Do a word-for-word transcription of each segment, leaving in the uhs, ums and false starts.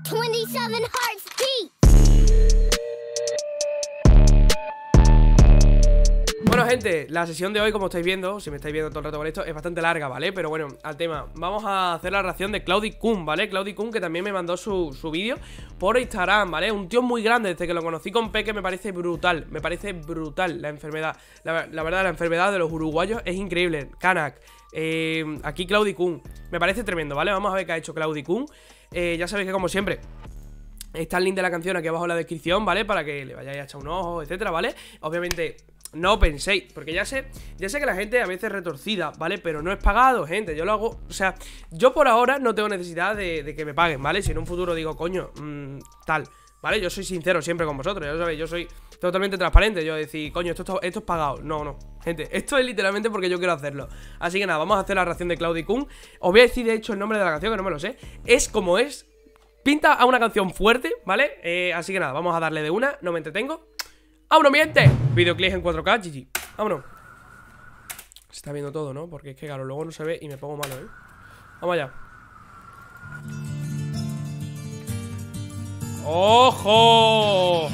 twenty-seven hearts deep. Bueno, gente, la sesión de hoy, como estáis viendo, si me estáis viendo todo el rato con esto, es bastante larga, ¿vale? Pero bueno, al tema, vamos a hacer la reacción de CloudyKun, ¿vale? CloudyKun, que también me mandó su, su vídeo por Instagram, ¿vale? Un tío muy grande, desde que lo conocí con Peque me parece brutal, me parece brutal la enfermedad. La, la verdad, la enfermedad de los uruguayos es increíble. Kanak, eh, aquí CloudyKun, me parece tremendo, ¿vale? Vamos a ver qué ha hecho CloudyKun. eh, Ya sabéis que, como siempre, está el link de la canción aquí abajo en la descripción, ¿vale? Para que le vayáis a echar un ojo, etcétera, ¿vale? Obviamente, no penséis, porque ya sé Ya sé que la gente a veces es retorcida, ¿vale? Pero no es pagado, gente, yo lo hago. O sea, yo por ahora no tengo necesidad de, de que me paguen, ¿vale? Si en un futuro digo, coño, mmm, tal, ¿vale? Yo soy sincero siempre con vosotros, ya lo sabéis. Yo soy totalmente transparente. Yo decir, coño, esto, esto es pagado. No, no, gente, esto es literalmente porque yo quiero hacerlo. Así que nada, vamos a hacer la reacción de CloudyKun. Os voy a decir de hecho el nombre de la canción, que no me lo sé. Es como es. Pinta a una canción fuerte, ¿vale? Eh, así que nada, vamos a darle de una, no me entretengo. ¡Vámonos, mi gente! Videoclip en cuatro K, G G. Vámonos. Se está viendo todo, ¿no? Porque es que, claro, luego no se ve y me pongo malo, ¿eh? Vamos allá. ¡Ojo!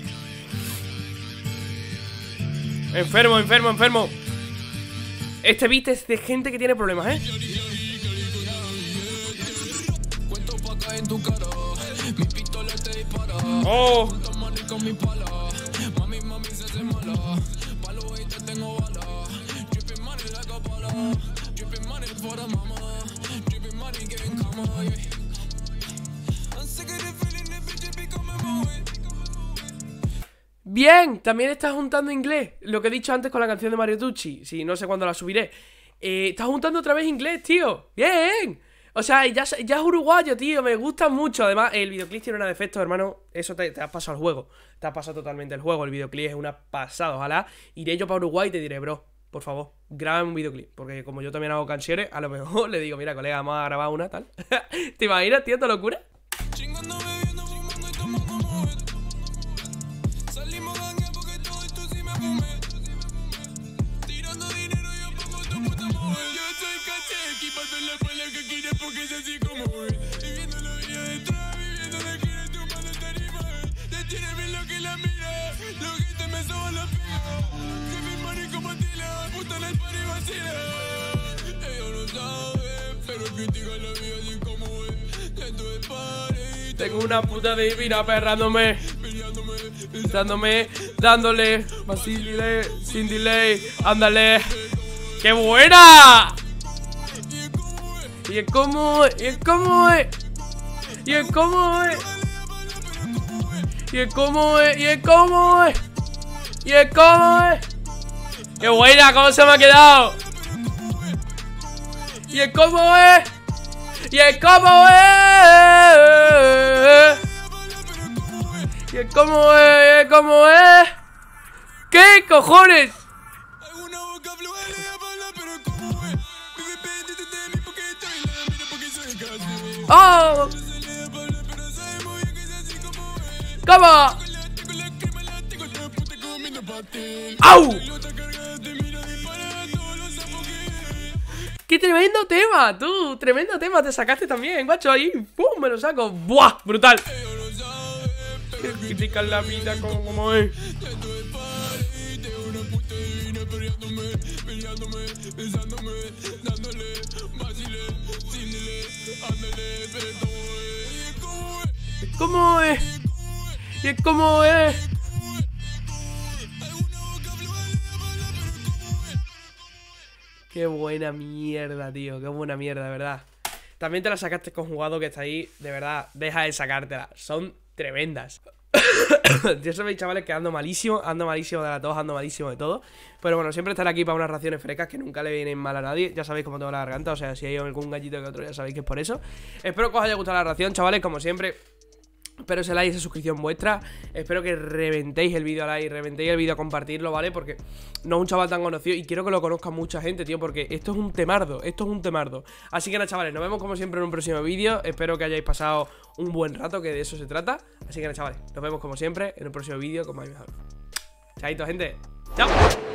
Enfermo, enfermo, enfermo. Este beat es de gente que tiene problemas, ¿eh? ¡Oh! Bien, también estás juntando inglés. Lo que he dicho antes con la canción de Mario Tucci. Si no sé cuándo la subiré. eh, Estás juntando otra vez inglés, tío. Bien. O sea, ya, ya es uruguayo, tío, me gusta mucho. Además, el videoclip tiene una defecto, hermano. Eso te, te has pasado el juego. Te has pasado totalmente el juego. El videoclip es una pasada. Ojalá iré yo para Uruguay y te diré, bro, por favor, graba un videoclip. Porque como yo también hago canciones, a lo mejor le digo, mira, colega, vamos a grabar una, tal. ¿Te imaginas, tío, esta locura? Tengo una puta divina perrándome, dándome, dándole, vacile, sin delay, ándale. ¡Qué buena! Y es como, y es como es, y es como es, y es como es, y es como es, y es como es. ¡Qué buena! ¿Cómo se me ha quedado? Y es como es, y es como es, y es como es, y es como es. ¿Qué cojones? ¡Oh! ¿Cómo? ¡Au! ¡Qué tremendo tema, tú! Tremendo tema, te sacaste también, guacho, ahí. ¡Pum! Me lo saco. ¡Buah! Brutal. Critican la vida como, como es. ¿Cómo es? ¿Y es cómo es? Qué buena mierda, tío. Qué buena mierda, de verdad. También te la sacaste con Jugado, que está ahí. De verdad, deja de sacártela. Son tremendas. Ya sabéis, chavales, que ando malísimo. Ando malísimo de la tos, ando malísimo de todo. Pero bueno, siempre estar aquí para unas raciones frescas que nunca le vienen mal a nadie. Ya sabéis cómo tengo la garganta. O sea, si hay algún gallito que otro, ya sabéis que es por eso. Espero que os haya gustado la ración, chavales, como siempre. Espero ese like, esa suscripción vuestra. Espero que reventéis el vídeo a like, reventéis el vídeo a compartirlo, ¿vale? Porque no es un chaval tan conocido y quiero que lo conozca mucha gente, tío. Porque esto es un temardo, esto es un temardo. Así que nada, chavales, nos vemos como siempre en un próximo vídeo. Espero que hayáis pasado un buen rato, que de eso se trata. Así que nada, chavales, nos vemos como siempre en un próximo vídeo con más mejor. Chaito, gente. Chao.